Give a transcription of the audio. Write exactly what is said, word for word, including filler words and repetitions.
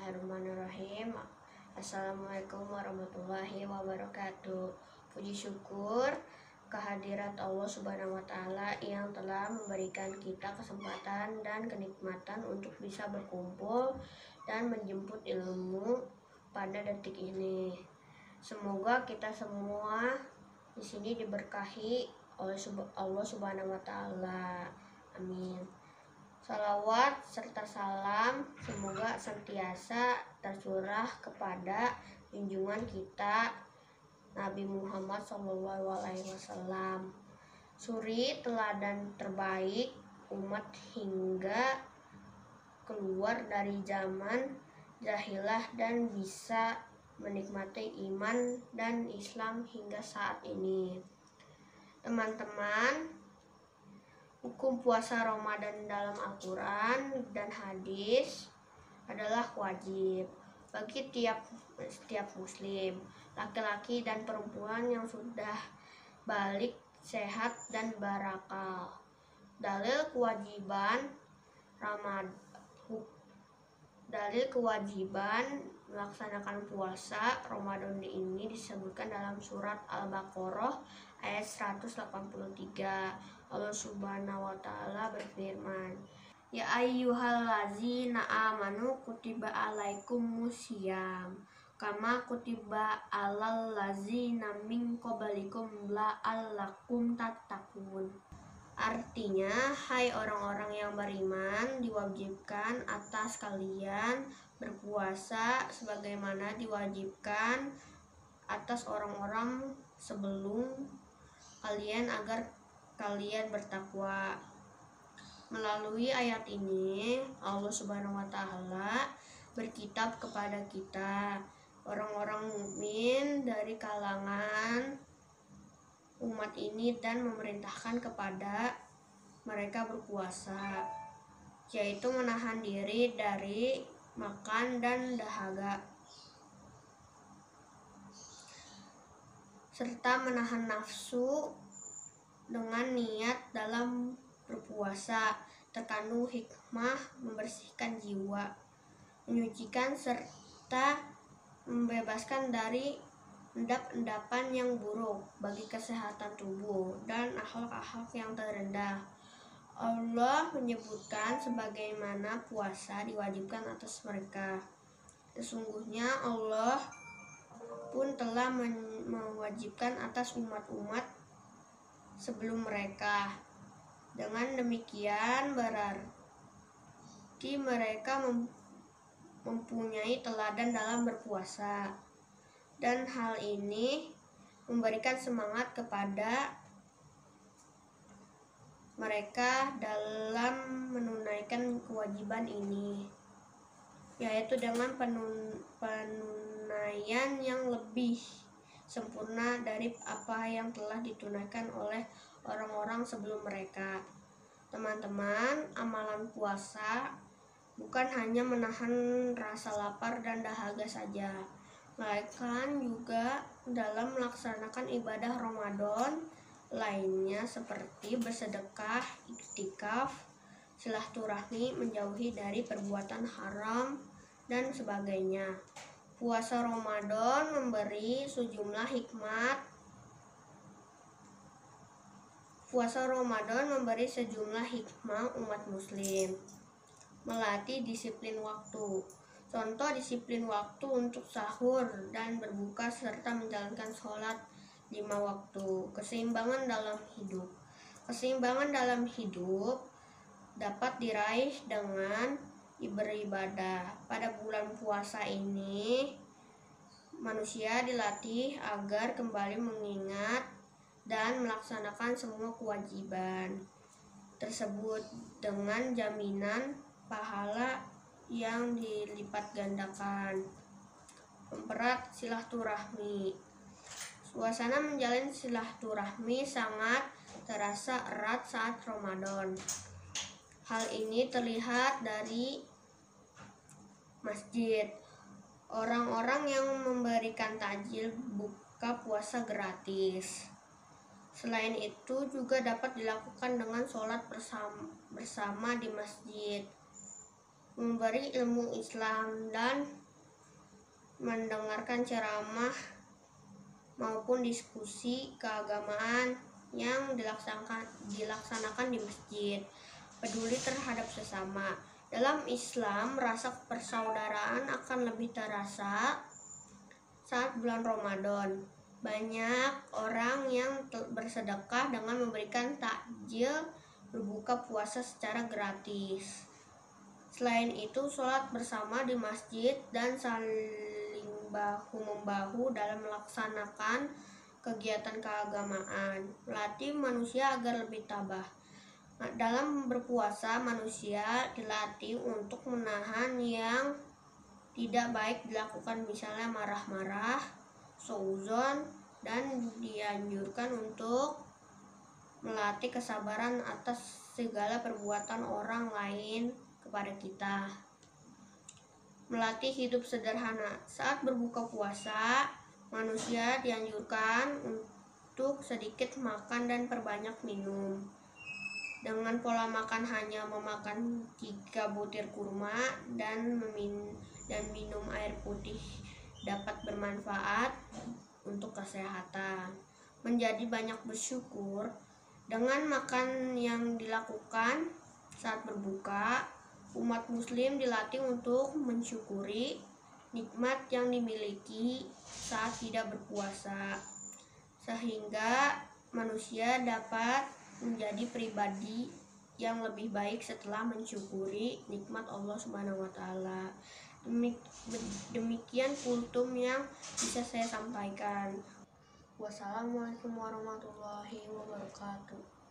Bismillahirrahmanirrahim. Assalamualaikum warahmatullahi wabarakatuh. Puji syukur kehadirat Allah Subhanahu wa Ta'ala yang telah memberikan kita kesempatan dan kenikmatan untuk bisa berkumpul dan menjemput ilmu pada detik ini. Semoga kita semua di sini diberkahi oleh Allah Subhanahu wa Ta'ala. Amin. Salawat serta salam semoga senantiasa tercurah kepada junjungan kita Nabi Muhammad shallallahu alaihi wasallam, suri teladan terbaik umat hingga keluar dari zaman jahilah dan bisa menikmati iman dan Islam hingga saat ini. Teman-teman, hukum puasa Ramadan dalam Al-Quran dan hadis adalah wajib bagi tiap setiap muslim, laki-laki dan perempuan yang sudah balik, sehat dan barakah. Dalil kewajiban Ramadan Dalil kewajiban melaksanakan puasa Ramadan ini disebutkan dalam surat Al-Baqarah ayat seratus delapan puluh tiga. Allah Subhanahu wa Ta'ala berfirman, Ya ayyuhallazina amanu kutiba alaikumusiyam kama kutiba alal lazina min qablikum la'allakum tattaqun. Artinya, hai orang-orang yang beriman, diwajibkan atas kalian berpuasa sebagaimana diwajibkan atas orang-orang sebelum kalian agar kalian bertakwa. Melalui ayat ini, Allah Subhanahu wa Ta'ala berkitab kepada kita, orang-orang mukmin dari kalangan umat ini, dan memerintahkan kepada mereka berpuasa, yaitu menahan diri dari makan dan dahaga, serta menahan nafsu. Dengan niat dalam berpuasa terkandung hikmah membersihkan jiwa, menyucikan serta membebaskan dari endap-endapan yang buruk bagi kesehatan tubuh dan akhlak-akhlak yang terendah. Allah menyebutkan sebagaimana puasa diwajibkan atas mereka. Sesungguhnya Allah pun telah mewajibkan atas umat-umat sebelum mereka. Dengan demikian berarti mereka mempunyai teladan dalam berpuasa, dan hal ini memberikan semangat kepada mereka dalam menunaikan kewajiban ini, yaitu dengan penun penunaian yang lebih sempurna dari apa yang telah ditunaikan oleh orang-orang sebelum mereka. Teman-teman, amalan puasa bukan hanya menahan rasa lapar dan dahaga saja, melainkan juga dalam melaksanakan ibadah Ramadan lainnya seperti bersedekah, iktikaf, silaturahmi, menjauhi dari perbuatan haram, dan sebagainya. Puasa Ramadan memberi sejumlah hikmat. Puasa Ramadan memberi sejumlah hikmah umat muslim. Melatih disiplin waktu. Contoh disiplin waktu untuk sahur dan berbuka serta menjalankan sholat lima waktu. Keseimbangan dalam hidup. Keseimbangan dalam hidup dapat diraih dengan beribadah. Pada bulan puasa ini, manusia dilatih agar kembali mengingat dan melaksanakan semua kewajiban tersebut dengan jaminan pahala yang dilipat gandakan. Mempererat silaturahmi. Suasana menjalin silaturahmi sangat terasa erat saat Ramadan. Hal ini terlihat dari masjid. Orang-orang yang memberikan takjil buka puasa gratis. Selain itu juga dapat dilakukan dengan sholat bersama, bersama di masjid. memberi ilmu Islam, dan mendengarkan ceramah maupun diskusi keagamaan yang dilaksanakan, dilaksanakan di masjid. Peduli terhadap sesama. Dalam Islam, rasa persaudaraan akan lebih terasa saat bulan Ramadan. Banyak orang yang bersedekah dengan memberikan takjil berbuka puasa secara gratis. Selain itu, sholat bersama di masjid dan saling bahu-membahu dalam melaksanakan kegiatan keagamaan melatih manusia agar lebih tabah. Dalam berpuasa, manusia dilatih untuk menahan yang tidak baik dilakukan, misalnya marah-marah, suudzon, dan dianjurkan untuk melatih kesabaran atas segala perbuatan orang lain kepada kita. Melatih hidup sederhana. Saat berbuka puasa, manusia dianjurkan untuk sedikit makan dan perbanyak minum. Dengan pola makan hanya memakan tiga butir kurma dan memin dan minum air putih dapat bermanfaat untuk kesehatan. Menjadi banyak bersyukur. Dengan makan yang dilakukan saat berbuka, umat muslim dilatih untuk mensyukuri nikmat yang dimiliki saat tidak berpuasa, sehingga manusia dapat menjadi pribadi yang lebih baik setelah mensyukuri nikmat Allah Subhanahu wa taala. Demikian kultum yang bisa saya sampaikan. Wassalamualaikum warahmatullahi wabarakatuh.